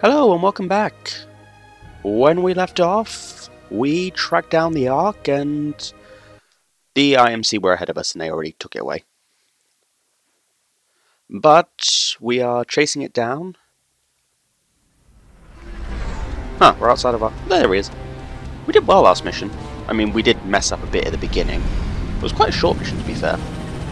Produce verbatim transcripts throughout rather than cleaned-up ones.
Hello and welcome back. When we left off, we tracked down the Ark and the I M C were ahead of us and they already took it away. But we are chasing it down. Huh, we're outside of our... There he is. We did well last mission. I mean, we did mess up a bit at the beginning. It was quite a short mission, to be fair.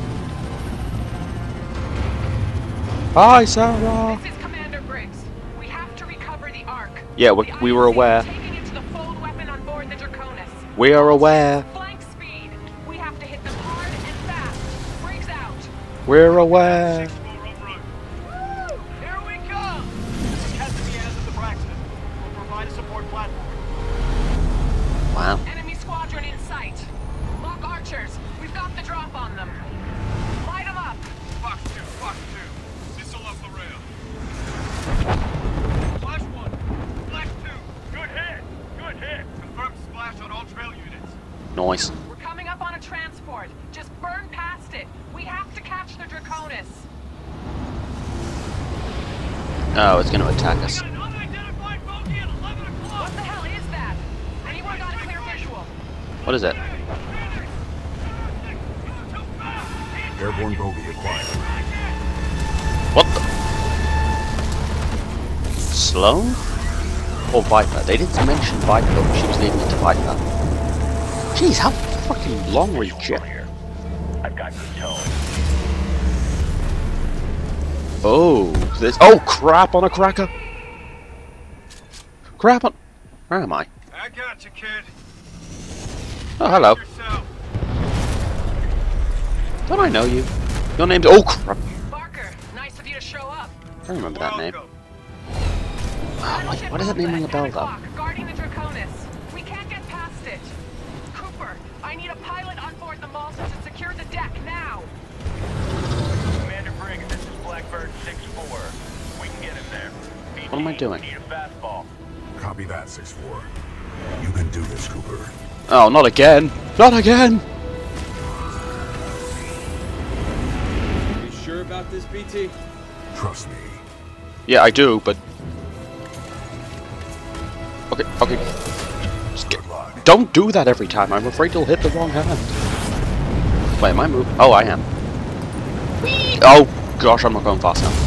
Hi, Sarah! This is Commander Briggs. We have to recover the Ark. Yeah, we, we were aware. Taking it to the fold weapon on board the Draconis. We are aware. Flank speed. We have to hit them hard and fast. Briggs out. We're aware. Woo! Here we go. This is Captain Diaz of the Braxton. We'll provide a support platform. Wow. Enemy squadron in sight. Lock archers. We've got the drop on them. Light them up. Fox two, Fox two. Missile off the rail. Flash one. Flash two. Good hit. Good hit. Confirmed splash on all trail units. Nice. We're coming up on a transport. Just burn past it. We have to catch the Draconis. Oh, it's going to attack us. Got an unidentified bogey at eleven o'clock. What the hell is that? Anyone got a clear visual? What is it? Airborne bogey acquired. What the? Sloan? Or Viper? They didn't mention Viper, but she was leading into Viper. Jeez, how fucking long were you, Jet? I've got good tone. Oh, this. Oh, crap on a cracker! Crap on. Where am I? I got you, kid. Oh, hello. Yourself. Don't I know you? Your name's. Oh, crap. Barker, nice of you to show up. I don't remember that name. Welcome. Oh, why, why does that name ring a bell, though? Guarding the Draconis. We can't get past it. Cooper, I need a pilot on board the Malta to secure the deck now. Commander Briggs, this is Blackbird six four. We can get him there. What am I doing? Need a fastball. Copy that, six four. You can do this, Cooper. Oh, not again! Not again! You sure about this, B T? Trust me. Yeah, I do, but... Okay, okay. Just get... Good luck. Don't do that every time. I'm afraid you'll hit the wrong hand. Wait, am I moving? Oh, I am. Whee! Oh, gosh, I'm not going fast enough.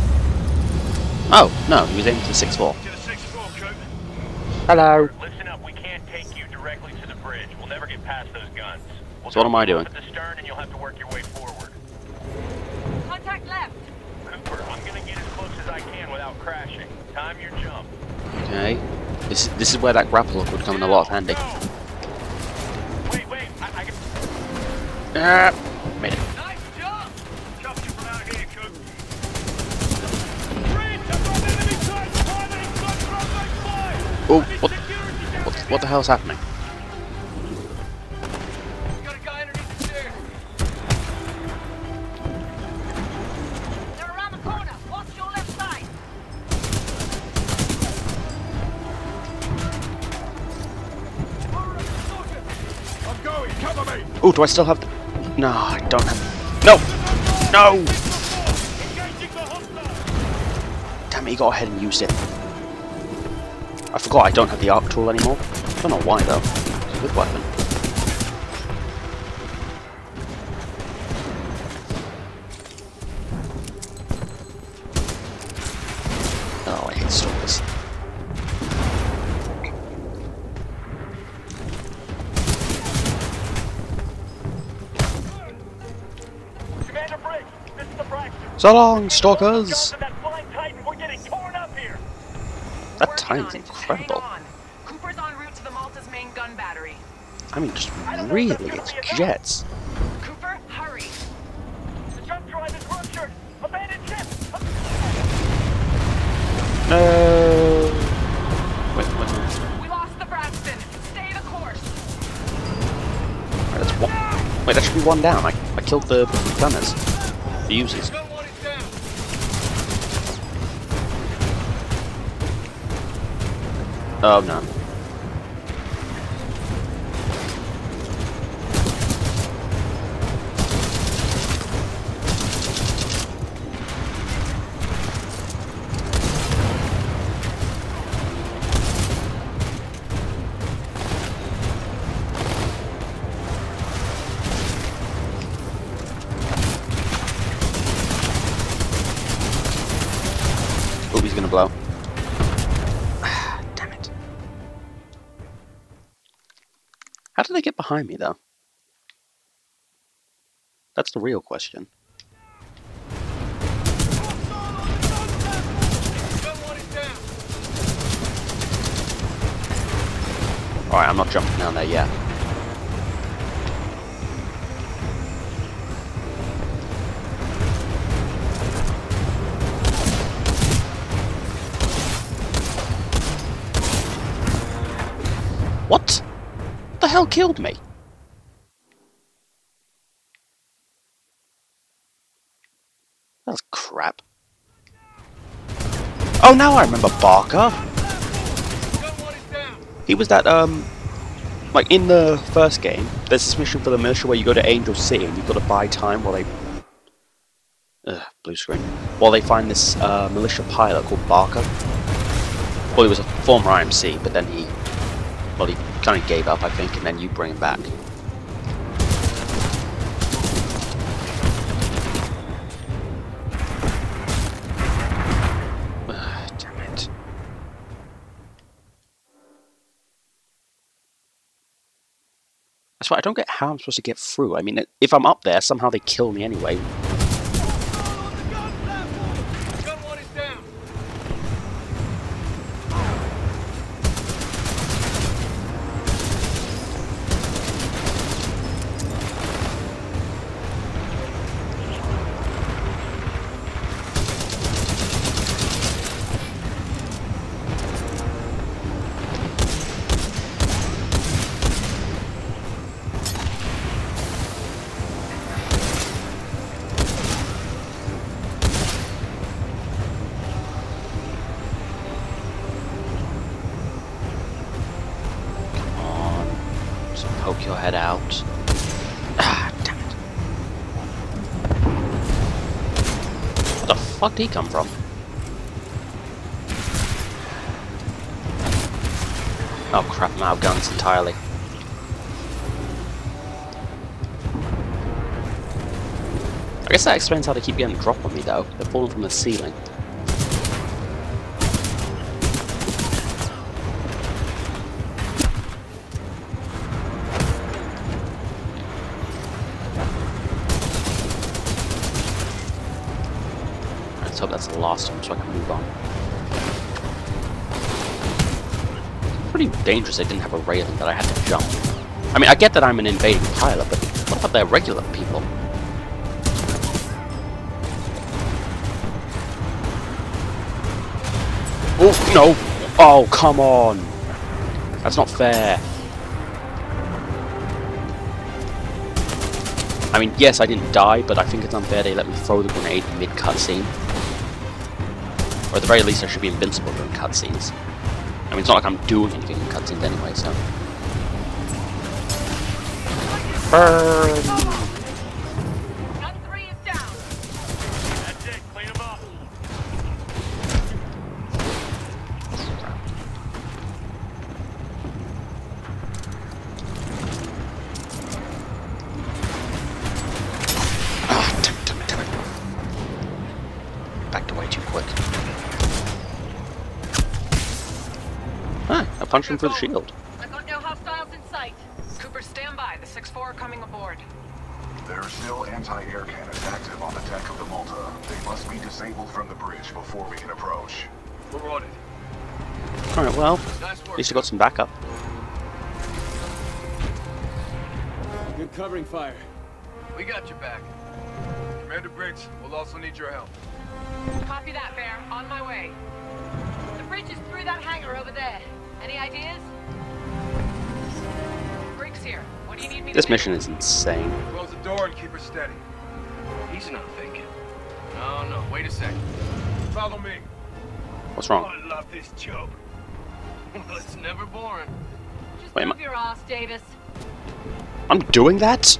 Oh, no, he was aiming for the six four. To the six four, Coop. Hello. Listen up, we can't take you directly to the bridge. We'll never get past those guns. We'll So what am I drop you doing? off at the stern and you'll have to work your way forward. Contact left. Cooper, I'm gonna get as close as I can without crashing. Time your jump. Okay. This, this is where that grapple hook would come in a lot of handy. Go. Wait, wait, I, I can... Ah, made it. Nice jump! Cuffed you from out here, Coop. Three, jump on enemy side, targeting front, front, right fly! Oh, what, what, what the hell's happening? Got a guy underneath the stairs. They're around the corner. Watch your left side. I'm going, cover me! Oh, do I still have the... No, I don't have... No! No! Engaging the hostile! Damn it, he got ahead and used it. I forgot I don't have the arc tool anymore. Don't know why, though. It's a good weapon. Oh, I hate stalkers. Commander Briggs, this is the Braxton. So long, stalkers! That flying Titan, we're getting torn up here! That Working time's on it. incredible. Hang on. Cooper's en route to the Malta's main gun battery. I mean, just really, it's jets. Cooper, hurry. The jump drive is ruptured! Abandoned ship! No. Wait, wait. We lost the Braxton. Stay the course. Wait, that's one. Wait, that should be one down. I, I killed the gunners. The users. Gun one is down! Oh no. blow. Damn it. How did they get behind me, though? That's the real question. Alright, I'm not jumping down there yet. What? What the hell killed me? That's crap. Oh, now I remember Barker. He was that, um... like, in the first game, there's this mission for the militia where you go to Angel City and you've got to buy time while they... Ugh, blue screen. While they find this, uh, militia pilot called Barker. Well, he was a former I M C, but then he... Well, he kind of gave up, I think, and then you bring him back. Ugh, damn it. That's why I don't get how I'm supposed to get through. I mean, if I'm up there, somehow they kill me anyway. Poke your head out. Ah, damn it. Where the fuck did he come from? Oh crap, I'm out of guns entirely. I guess that explains how they keep getting a drop on me though. They're falling from the ceiling. Let's hope that's the last one so I can move on. It's pretty dangerous they didn't have a railing that I had to jump. I mean, I get that I'm an invading pilot, but what about their regular people? Oh, no! Oh, come on! That's not fair. I mean, yes, I didn't die, but I think it's unfair they let me throw the grenade mid-cutscene. Or at the very least, I should be invincible during cutscenes. I mean, it's not like I'm doing anything in cutscenes anyway, so... Burn! Gun three is down. That's it, clean them up. Ah, damn it, damn it, damn it. Backed away too quick. Ah, I punched him through the shield. I've got no hostiles in sight. Cooper, stand by. The six four are coming aboard. There are still anti-air cannons active on the deck of the Malta. They must be disabled from the bridge before we can approach. We're on it. Alright, well, Nice work. at least I got some backup. Good covering fire. We got your back. Commander Briggs, we'll also need your help. Copy that, Bear. On my way. The bridge is through that hangar over there. Any ideas? Briggs here. What do you need me This to do? mission is insane. Close the door and keep her steady. He's not thinking. No, no, wait a second. Follow me. What's wrong? I love this job. Well, it's never boring. Just Wait, move ma- your ass, Davis. I'm doing that?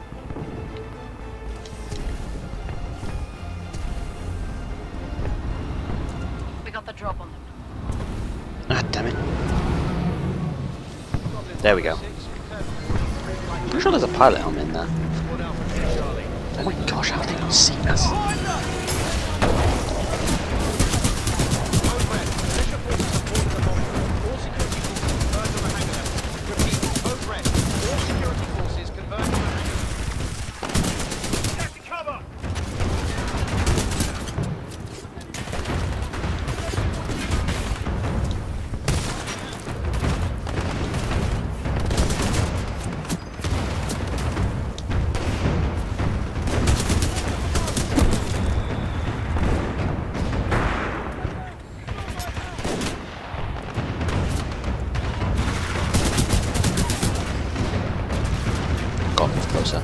We got the drop on them. Ah, damn it. There we go. I'm pretty sure there's a pilot helmet in there. Oh my gosh, how have they not seen us? closer.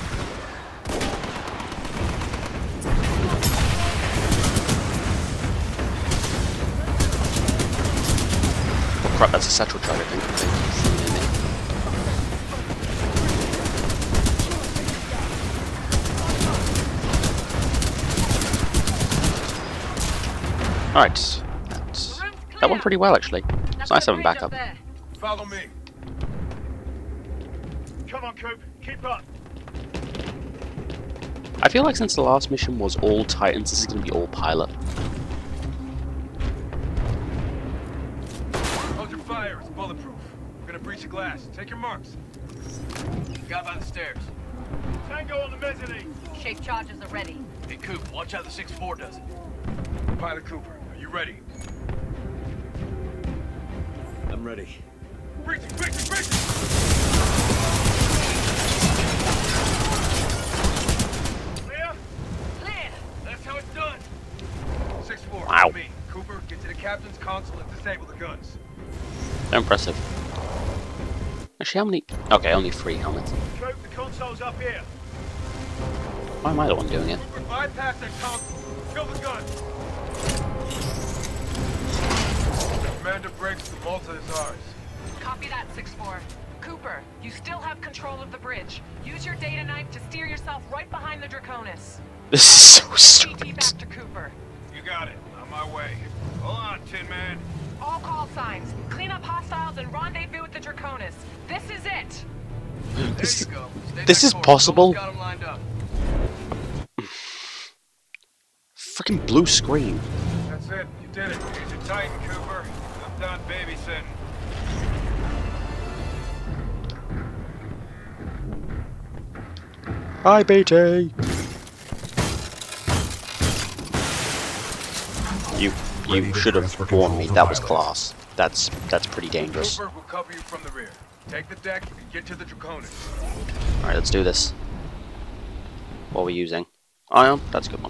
Oh crap, that's a satchel charge, I think. Alright. That's, that went pretty well, actually. It's nice having backup. Follow me. Come on, Coop. Keep up. I feel like since the last mission was all Titans, this is going to be all pilot. Hold your fire. It's bulletproof. We're going to breach the glass. Take your marks. Guy by the stairs. Tango on the mezzanine. Shape charges are ready. Hey, Coop, watch how the six four does it. Pilot Cooper, are you ready? I'm ready. Breaching, breaching, breaching! Clear? Clear. That's how it's done. six four, Wow. me. Cooper, get to the captain's console and disable the guns. They're impressive. Actually, how many? Okay, only three helmets. Coop, the console's up here. Why am I the one doing it? Cooper, bypass that console. Kill the gun. Commander breaks, the Malta is ours. Copy that, six four. Cooper, you still have control of the bridge. Use your data knife to steer yourself right behind the Draconis. This is so G T stupid. back to Cooper. You got it. On my way. Hold on, Tin Man. All call signs. Clean up hostiles and rendezvous with the Draconis. This is it. This, There you go. Stay this that is course. possible? Almost got 'em lined up. freaking blue screen. That's it. You did it. Use your Titan, Cooper. I'm done babysitting. Hi, B T. You you should have warned me. That was class. That's that's pretty dangerous. Cooper will cover you from the rear. Take the deck and get to the Draconis. All right, let's do this. What are we using? Ion. That's a good one.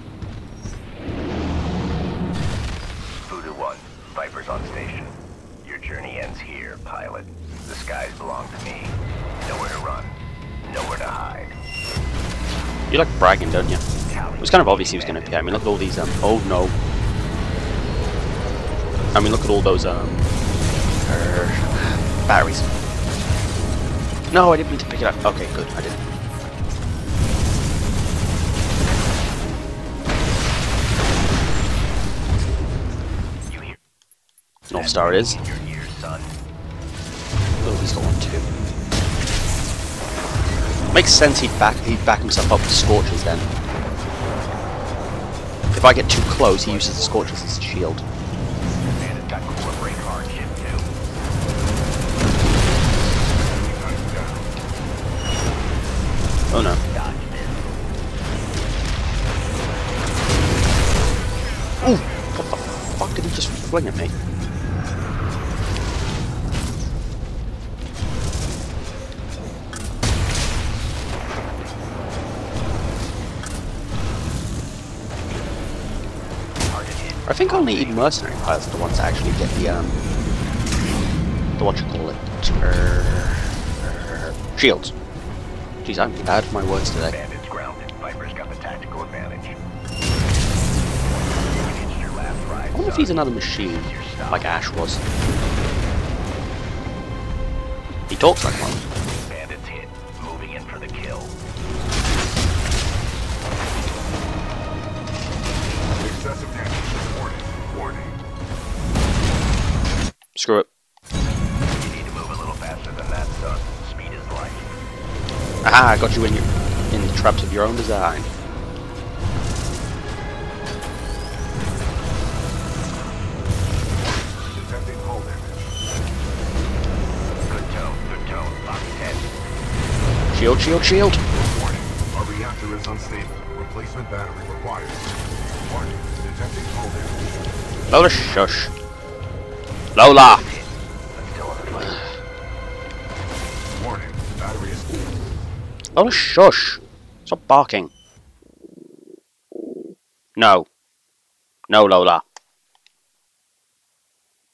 Voodoo one, Viper's on station. Your journey ends here, pilot. The skies belong to me. Nowhere to run, nowhere to hide. You like bragging, don't you? It was kind of obvious he was going to appear. I mean, look at all these. Um. Oh no. I mean, look at all those um. Uh, batteries. No, I didn't mean to pick it up. Okay, good. I didn't. North Star it is. Oh, he's got one too. Makes sense he'd back he'd back himself up with Scorchers then. If I get too close, he uses the Scorchers as a shield. Oh no. Ooh! What the fuck did he just fling at me? I think only mercenary pilots are the ones that actually get the um the what you call it uh, uh, shields. Jeez, I'm bad with my words today. Bandits grounded. Viper's got the tactical advantage. I wonder if he's another machine, like Ash was. He talks like one. Bandits hit. Moving in for the kill. Excessive damage. Warning. Warning. Screw it. You need to move a little faster than that, son. Speed is life. Aha, I got you in your in the traps of your own design. Detecting hull damage. Good tone. Good tone. Lock ten. Shield, shield, shield. Warning. Our reactor is unstable. Replacement battery required. Warning. Detecting hull damage. Lola, shush. Lola. But still on the fight. Warning. Battery is full. Lola, shush. Stop barking. No. No, Lola.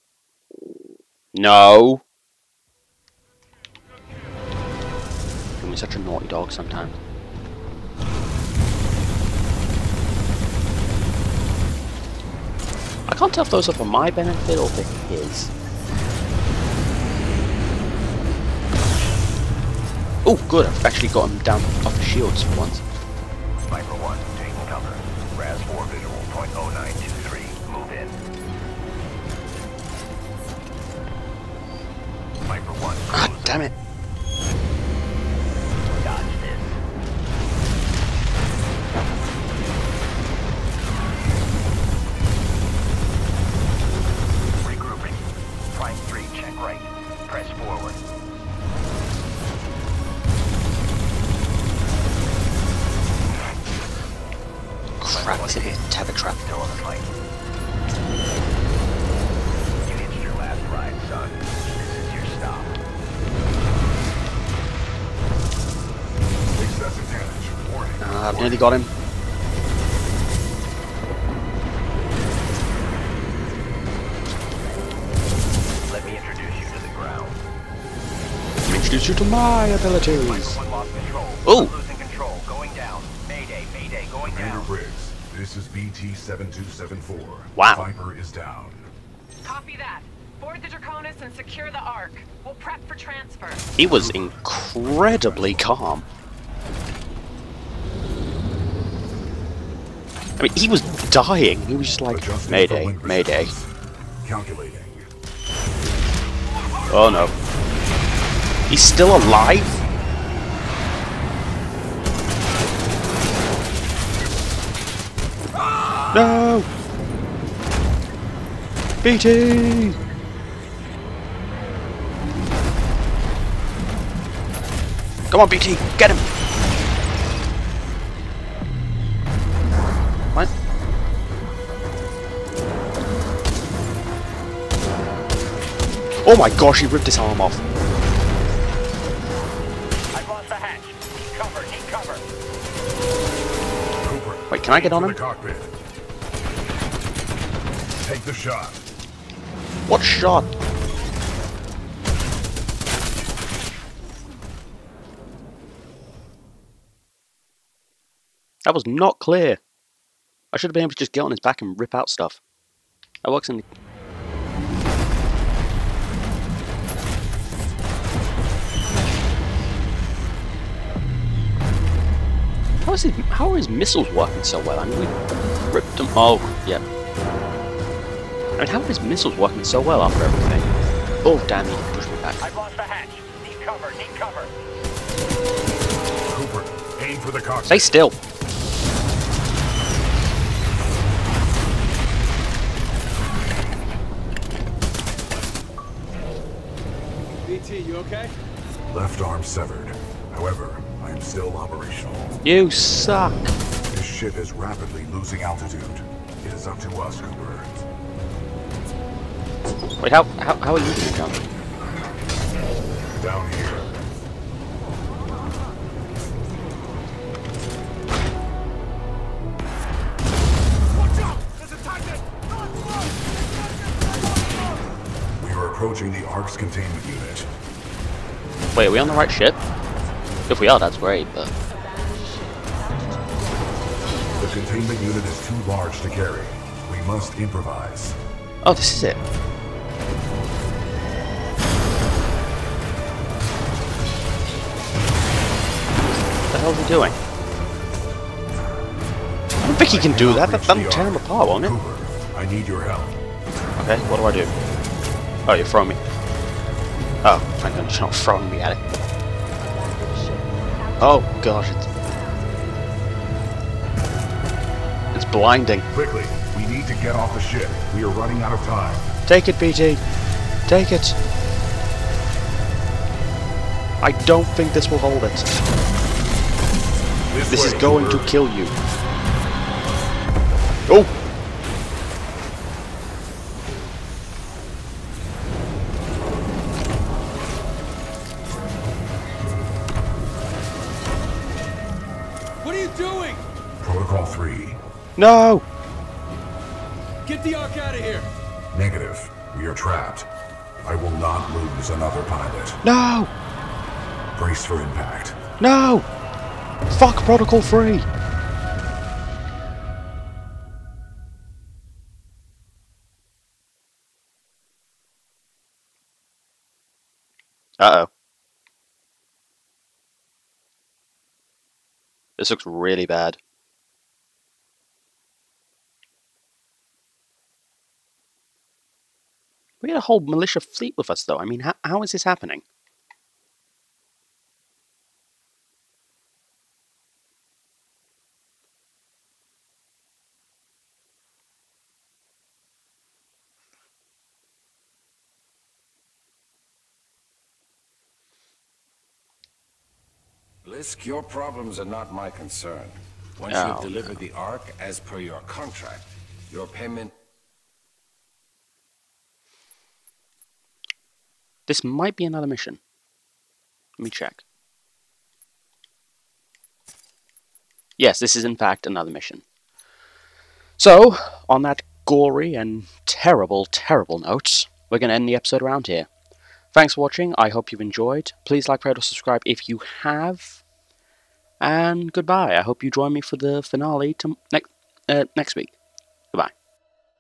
No. Can we such a naughty dog sometimes. I can't tell if those are for my benefit or for his. Oh, good, I've actually got him down off the shields for once. Viper one, taking cover. R A S four visual, point oh nine two three. Move in. Viper one. God damn it. Dodge this. Regrouping. Prime three, check right. Press forward. Crap, it's a bit tether trap. Still in the fight. You hitched your last ride, son. This is your stop. Excessive damage. Warning. Uh, I've nearly got him. Let me introduce you to the ground. Let me introduce you to my abilities. One lost control. Oh. Losing control. Going down. Mayday. Mayday. Going Commander down. Briggs, this is B T seven two seven four. Wow. Viper is down. Copy that. Board the Draconis and secure the Ark. We'll prep for transfer. He was incredibly calm. I mean, he was dying. He was just like, Adjusting Mayday, throwing Mayday. resistance. Calculating. Oh no. He's still alive? No! B T! Come on, B T, get him! What? Oh my gosh, he ripped his arm off. I've lost the hatch. Need cover. Need cover. Cooper. Wait, can I get on to him? the cockpit. Take the shot. What shot? That was not clear. I should have been able to just get on his back and rip out stuff. That works in the... How is, it, how are his missiles working so well? I mean, we ripped them... Oh, yeah. I mean, how are his missiles working so well after everything? Oh, damn, he pushed me back. I've lost the hatch. Need cover. Need cover. Cooper, aim for the cockpit. Stay still. B T, you okay? Left arm severed. However, I am still operational. You suck. This ship is rapidly losing altitude. It is up to us, Cooper. Wait, how, how, how are you doing, John? Down here. We are approaching the Ark's containment unit. Wait, are we on the right ship? If we are, that's great, but... The containment unit is too large to carry. We must improvise. Oh, this is it. What the hell is he doing? I don't think he can do that. That- That'll tear him apart, won't it? Cooper, I need your help. Okay, what do I do? Oh, you're throwing me. Oh, thank goodness you're not throwing me at it. Oh gosh, it's... It's blinding. Quickly, we need to get off the ship. We are running out of time. Take it, B T. Take it. I don't think this will hold it. This is way, going Cooper. to kill you. Oh! What are you doing? Protocol three. No! Get the Ark out of here! Negative. We are trapped. I will not lose another pilot. No! Brace for impact. No! Fuck Protocol three! Uh-oh. This looks really bad. We had a whole militia fleet with us, though. I mean, how, how is this happening? Lisk, your problems are not my concern. Once Oh, you have delivered the Ark as per your contract, your payment... This might be another mission. Let me check. Yes, this is in fact another mission. So, on that gory and terrible, terrible note, we're going to end the episode around here. Thanks for watching, I hope you've enjoyed. Please like, rate, or subscribe if you have. And goodbye. I hope you join me for the finale to ne uh, next week.